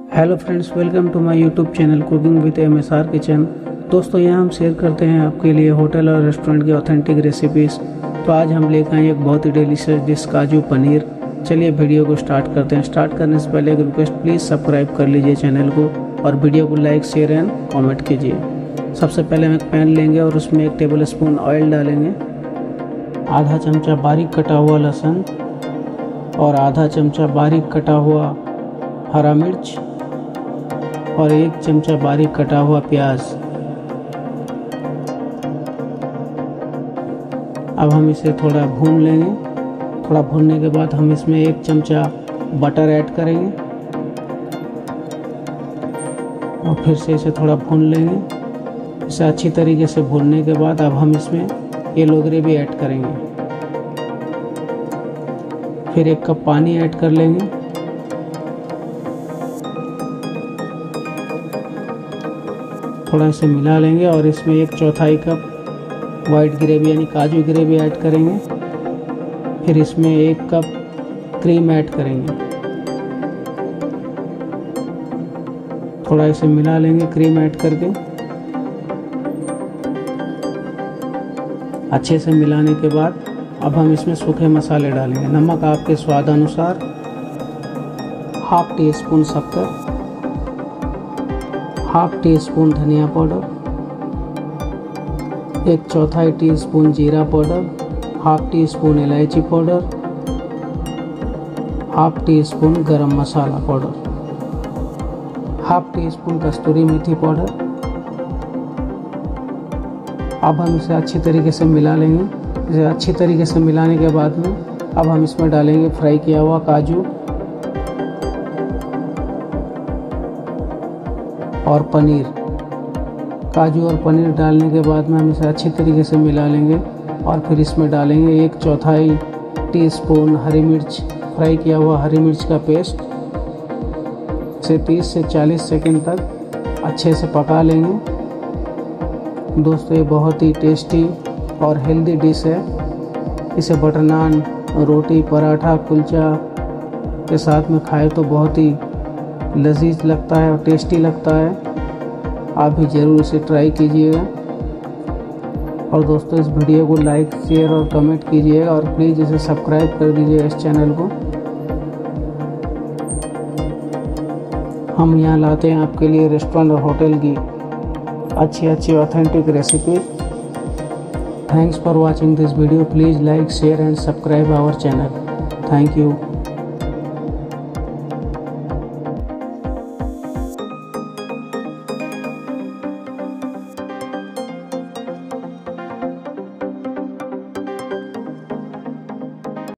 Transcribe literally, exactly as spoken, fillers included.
Hello friends, welcome to my YouTube channel cooking with M S R kitchen. दोस्तों, यहाँ हम share करते हैं आपके लिए होटल और रेस्टोरेंट की ऑथेंटिक रेसिपीज़। तो आज हम लेकर आए एक बहुत ही डिलीशियस डिश, काजू पनीर। चलिए वीडियो को स्टार्ट करते हैं। स्टार्ट करने से पहले एक रिक्वेस्ट, प्लीज़ सब्सक्राइब कर लीजिए चैनल को और वीडियो को लाइक शेयर एंड कॉमेंट कीजिए। सबसे पहले हम एक पैन लेंगे और उसमें एक टेबल स्पून ऑयल डालेंगे, आधा चमचा बारीक कटा हुआ लहसुन और आधा चमचा बारीक कटा हुआ हरा मिर्च और एक चमचा बारीक कटा हुआ प्याज। अब हम इसे थोड़ा भून लेंगे। थोड़ा भूनने के बाद हम इसमें एक चमचा बटर ऐड करेंगे और फिर से इसे थोड़ा भून लेंगे। इसे अच्छी तरीके से भूनने के बाद अब हम इसमें येलो ग्रेवी ऐड करेंगे। फिर एक कप पानी ऐड कर लेंगे। थोड़ा इसे मिला लेंगे और इसमें एक चौथाई कप वाइट ग्रेवी यानी काजू ग्रेवी ऐड करेंगे। फिर इसमें एक कप क्रीम ऐड करेंगे। थोड़ा इसे मिला लेंगे क्रीम ऐड करके। अच्छे से मिलाने के बाद अब हम इसमें सूखे मसाले डालेंगे। नमक आपके स्वाद अनुसार, हाफ टी स्पून शक्कर, हाफ टी स्पून धनिया पाउडर, एक चौथाई टी स्पून जीरा पाउडर, हाफ टी स्पून इलायची powder, half tea spoon garam masala powder, half T स्पून कस्तूरी मेथी पाउडर। अब हम इसे अच्छी तरीके से मिला लेंगे। इसे अच्छी तरीके से मिलाने के बाद में अब हम इसमें डालेंगे फ्राई किया हुआ काजू और पनीर। काजू और पनीर डालने के बाद में हम इसे अच्छी तरीके से मिला लेंगे और फिर इसमें डालेंगे एक चौथाई टीस्पून हरी मिर्च, फ्राई किया हुआ हरी मिर्च का पेस्ट। इसे तीस से चालीस सेकंड तक अच्छे से पका लेंगे। दोस्तों, ये बहुत ही टेस्टी और हेल्दी डिश है। इसे बटर नान, रोटी, पराठा, कुलचा के साथ में खाए तो बहुत ही लजीज लगता है और टेस्टी लगता है। आप भी ज़रूर इसे ट्राई कीजिएगा। और दोस्तों, इस वीडियो को लाइक शेयर और कमेंट कीजिएगा और प्लीज़ इसे सब्सक्राइब कर दीजिएगा इस चैनल को। हम यहाँ लाते हैं आपके लिए रेस्टोरेंट और होटल की अच्छी अच्छी authentic recipe. Thanks for watching this video. Please like share and subscribe our channel. Thank you.